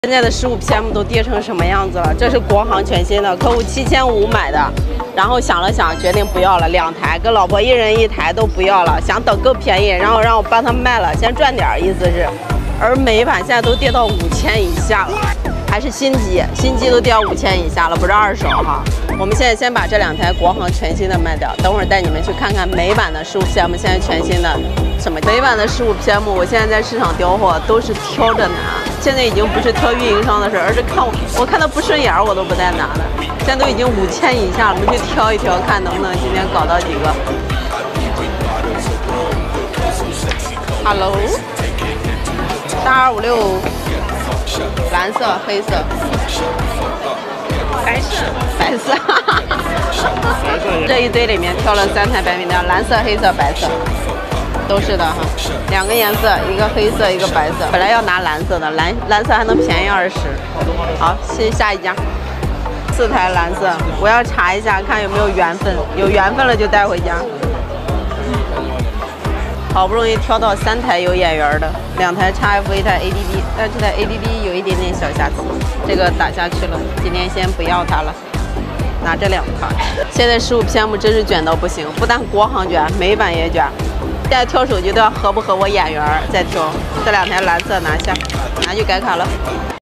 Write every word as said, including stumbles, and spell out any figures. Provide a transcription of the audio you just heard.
现在的十五 P M 都跌成什么样子了？这是国行全新的，客户七千五买的，然后想了想，决定不要了，两台，跟老婆一人一台都不要了，想等更便宜，然后让我帮他卖了，先赚点，意思是。而美版现在都跌到五千以下了，还是新机，新机都跌到五千以下了，不是二手哈。我们现在先把这两台国行全新的卖掉，等会儿带你们去看看美版的十五 P M 现在全新的什么美版的十五 P M， 我现在在市场调货都是挑着拿。 现在已经不是挑运营商的事，而是看我，我看它不顺眼，我都不带拿的。现在都已经五千以下了，我们去挑一挑，看能不能今天搞到几个。Hello， 大二五六，蓝色、黑色、白色、白色，这一堆里面挑了三台白米单，蓝色、黑色、白色。 都是的哈，两个颜色，一个黑色，一个白色。本来要拿蓝色的，蓝蓝色还能便宜二十。好，先下一家，四台蓝色，我要查一下看有没有缘分，有缘分了就带回家。好不容易挑到三台有眼缘的，两台 X F， 一台 A D B， 但这台 A D B 有一点点小瑕疵，这个打下去了，今天先不要它了。 拿这两套，现在十五 P M 真是卷到不行，不但国行卷，美版也卷。现在挑手机都要合不合我眼缘再挑。这两台蓝色拿下，拿去改卡了。